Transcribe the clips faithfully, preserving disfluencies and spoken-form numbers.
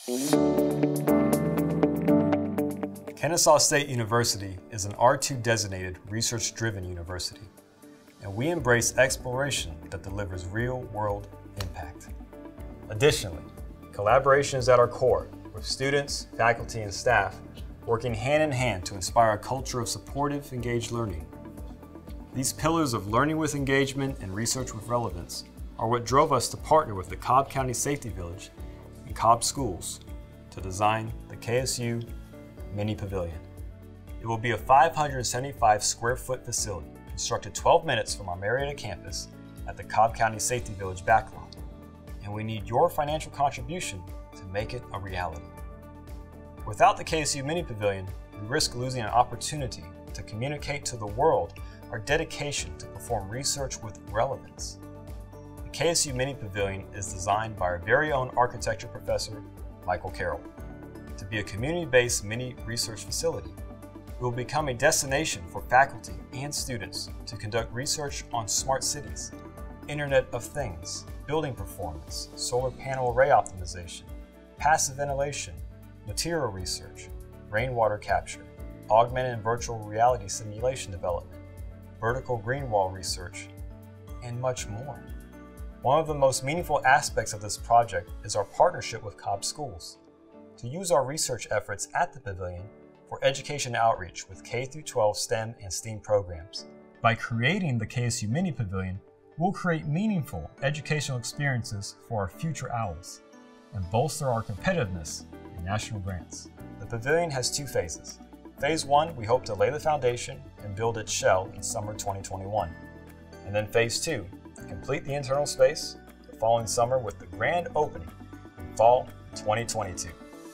Kennesaw State University is an R two designated research-driven university, and we embrace exploration that delivers real-world impact. Additionally, collaboration is at our core, with students, faculty, and staff working hand-in-hand to inspire a culture of supportive, engaged learning. These pillars of learning with engagement and research with relevance are what drove us to partner with the Cobb County Safety Village and Cobb Schools to design the K S U Mini Pavilion. It will be a five hundred seventy-five square foot facility constructed twelve minutes from our Marietta campus at the Cobb County Safety Village backlot, and we need your financial contribution to make it a reality. Without the K S U Mini Pavilion, we risk losing an opportunity to communicate to the world our dedication to perform research with relevance. The K S U Mini Pavilion is designed by our very own architecture professor, Michael Carroll. To be a community-based mini research facility, it will become a destination for faculty and students to conduct research on smart cities, Internet of Things, building performance, solar panel array optimization, passive ventilation, material research, rainwater capture, augmented and virtual reality simulation development, vertical green wall research, and much more. One of the most meaningful aspects of this project is our partnership with Cobb Schools to use our research efforts at the pavilion for education outreach with K through twelve STEM and STEAM programs. By creating the K S U Mini Pavilion, we'll create meaningful educational experiences for our future owls and bolster our competitiveness in national grants. The pavilion has two phases. Phase one, we hope to lay the foundation and build its shell in summer twenty twenty-one. And then phase two, complete the internal space the following summer with the grand opening in fall twenty twenty-two.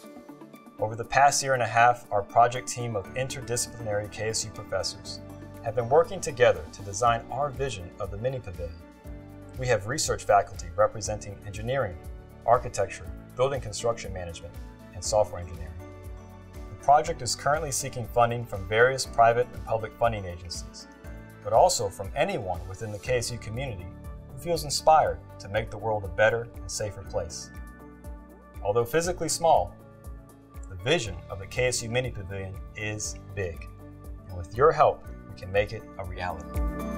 Over the past year and a half, our project team of interdisciplinary K S U professors have been working together to design our vision of the mini pavilion. We have research faculty representing engineering, architecture, building construction management, and software engineering. The project is currently seeking funding from various private and public funding agencies, but also from anyone within the K S U community who feels inspired to make the world a better and safer place. Although physically small, the vision of the K S U Mini Pavilion is big, and with your help, we can make it a reality.